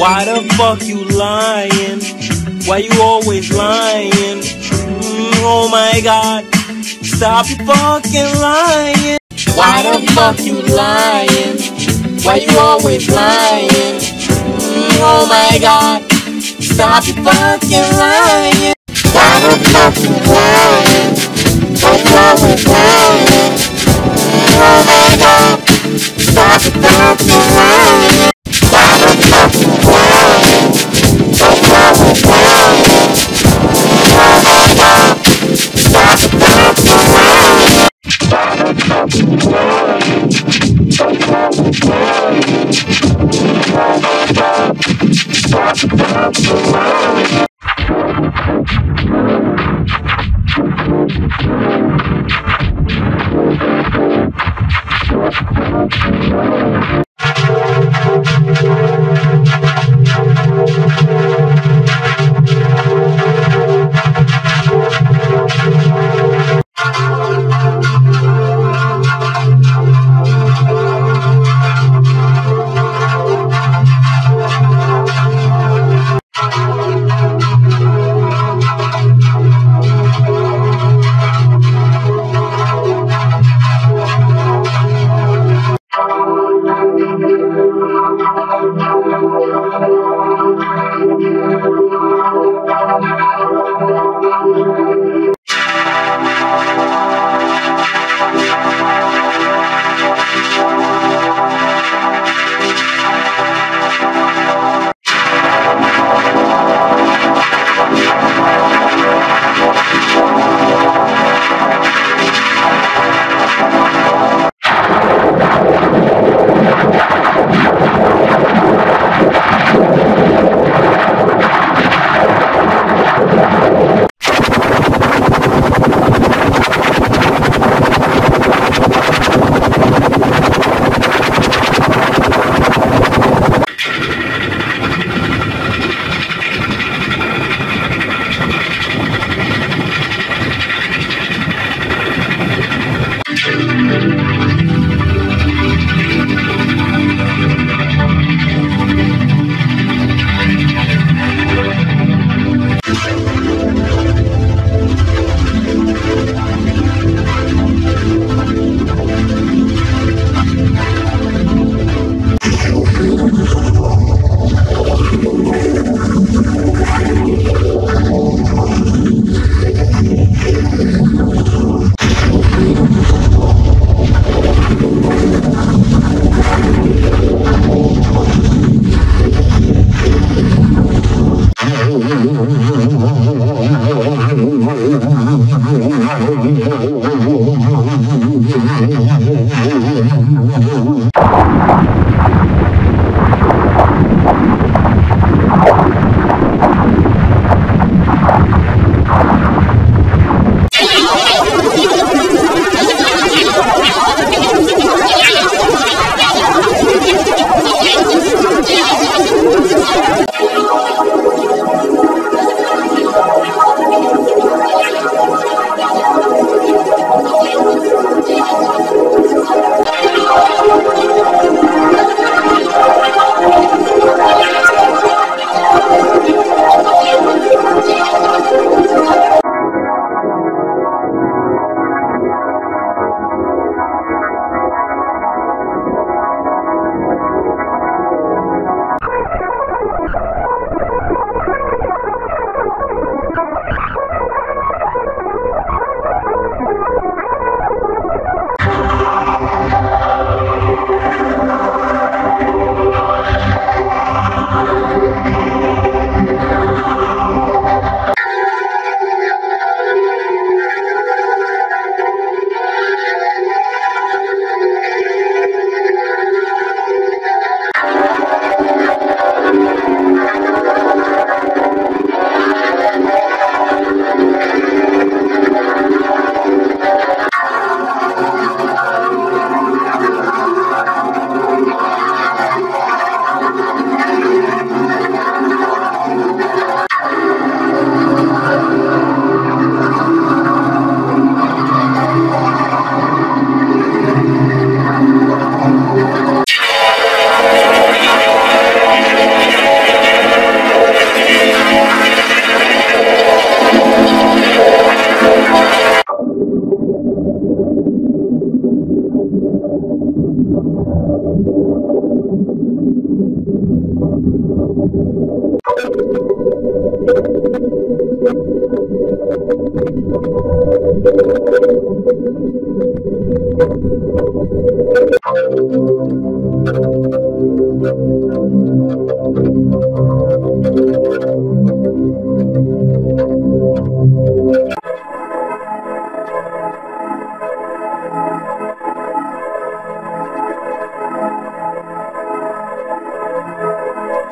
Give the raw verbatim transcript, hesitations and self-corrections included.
Why the fuck you lying? Why you always lying? Mm, oh my God, stop your fucking lying. Why the fuck you lying? Why you always lying? Mm, oh my God, stop your fucking lying. Why the fuck you lying? Why you always lying? Mm, oh my God, stop your fucking lying. Why the fuck you lying? Why you always lying? Mm, oh my God, stop your fucking lying. Why the fuck you lying? Why you always lying? Mm, oh my God, stop your fucking lying.